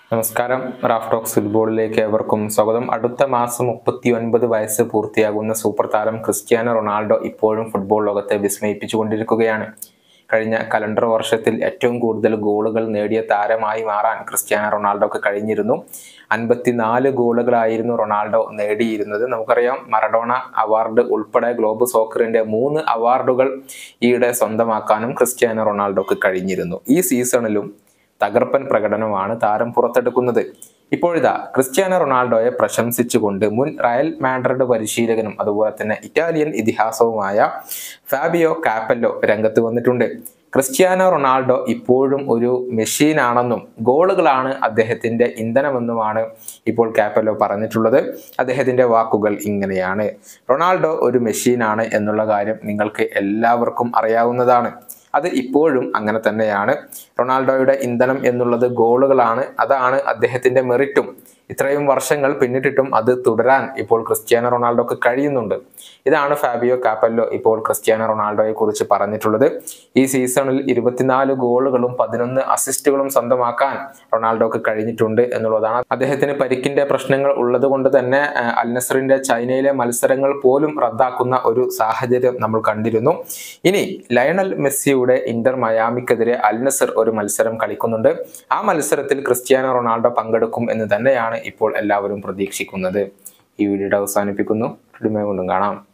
നമസ്കാരം. Raf talks ഫുട്ബോളിലേക്ക് ഏവർക്കും സ്വാഗതം. അടുത്ത മാസം 39 വയസ്സ് പൂർത്തിയാകുന്ന സൂപ്പർ താരം ക്രിസ്ത്യാനോ റൊണാൾഡോ ഇപ്പോഴും ഫുട്ബോൾ ലോകത്തെ വിസ്മയിപ്പിച്ചുകൊണ്ടിരിക്കുകയാണ്. കഴിഞ്ഞ കലണ്ടർ വർഷത്തിൽ ഏറ്റവും കൂടുതൽ ഗോളുകൾ നേടിയ താരമായി മാറാൻ ക്രിസ്ത്യാനോ റൊണാൾഡോക്ക് കഴിഞ്ഞിരുന്നു. 54 ഗോളുകളായിരുന്നു റൊണാൾഡോ നേടിയിരുന്നത്. നമുക്കറിയാം, മറഡോണ അവാർഡ് ഉൾപ്പെടെ ഗ്ലോബ് സോക്കറിന്റെ 3 അവാർഡുകൾ ഈയിടെ സ്വന്തമാക്കാനും ക്രിസ്ത്യാനോ റൊണാൾഡോക്ക് കഴിഞ്ഞിരുന്നു. ഈ സീസണിലും തകർപ്പൻ പ്രകടനമാണ് താരം പുറത്തെടുക്കുന്നത്. ഇപ്പോഴിതാ ക്രിസ്ത്യാനോ റൊണാൾഡോയെ പ്രശംസിച്ചുകൊണ്ട് മുൻ റയൽ മാഡ്രിഡ് പരിശീലകനും അതുപോലെ തന്നെ ഇറ്റാലിയൻ ഇതിഹാസവുമായ ഫാബിയോ കാപ്പല്ലോ രംഗത്ത് വന്നിട്ടുണ്ട്. ക്രിസ്ത്യാനോ റൊണാൾഡോ ഇപ്പോഴും ഒരു മെഷീനാണെന്നും ഗോളുകളാണ് അദ്ദേഹത്തിന്റെ ഇന്ധനമെന്നുമാണ് ഇപ്പോൾ കാപ്പല്ലോ പറഞ്ഞിട്ടുള്ളത്. അദ്ദേഹത്തിന്റെ വാക്കുകൾ ഇങ്ങനെയാണ്: റൊണാൾഡോ ഒരു മെഷീനാണ് എന്നുള്ള കാര്യം നിങ്ങൾക്ക് എല്ലാവർക്കും അറിയാവുന്നതാണ്. അത് ഇപ്പോഴും അങ്ങനെ തന്നെയാണ്. റൊണാൾഡോയുടെ ഇന്ധനം എന്നുള്ളത് ഗോളുകളാണ്. അതാണ് അദ്ദേഹത്തിന്റെ മെറിറ്റും. ഇത്രയും വർഷങ്ങൾ പിന്നിട്ടിട്ടും അത് തുടരാൻ ഇപ്പോൾ ക്രിസ്ത്യാനോ റൊണാൾഡോക്ക് കഴിയുന്നുണ്ട്. ഇതാണ് ഫാബിയോ കാപ്പല്ലോ ഇപ്പോൾ ക്രിസ്ത്യാനോ റൊണാൾഡോയെ കുറിച്ച് പറഞ്ഞിട്ടുള്ളത്. ഈ സീസണിൽ 24 ഗോളുകളും 11 അസിസ്റ്റുകളും സ്വന്തമാക്കാൻ റൊണാൾഡോക്ക് കഴിഞ്ഞിട്ടുണ്ട് എന്നുള്ളതാണ്. അദ്ദേഹത്തിന് പരിക്കിന്റെ പ്രശ്നങ്ങൾ ഉള്ളത് കൊണ്ട് തന്നെ അൽ നസറിന്റെ ചൈനയിലെ മത്സരങ്ങൾ പോലും റദ്ദാക്കുന്ന ഒരു സാഹചര്യം നമ്മൾ കണ്ടിരുന്നു. ഇനി ലയണൽ മെസ്സിയുടെ ഇന്റർ മയാമിക്കെതിരെ അൽ നസർ ഒരു മത്സരം കളിക്കുന്നുണ്ട്. ആ മത്സരത്തിൽ ക്രിസ്ത്യാനോ റൊണാൾഡോ പങ്കെടുക്കും എന്ന് തന്നെയാണ് ഇപ്പോൾ എല്ലാവരും പ്രതീക്ഷിക്കുന്നത്. ഈ വീഡിയോ അവസാനിപ്പിക്കുന്നു. വീണ്ടും കാണാം.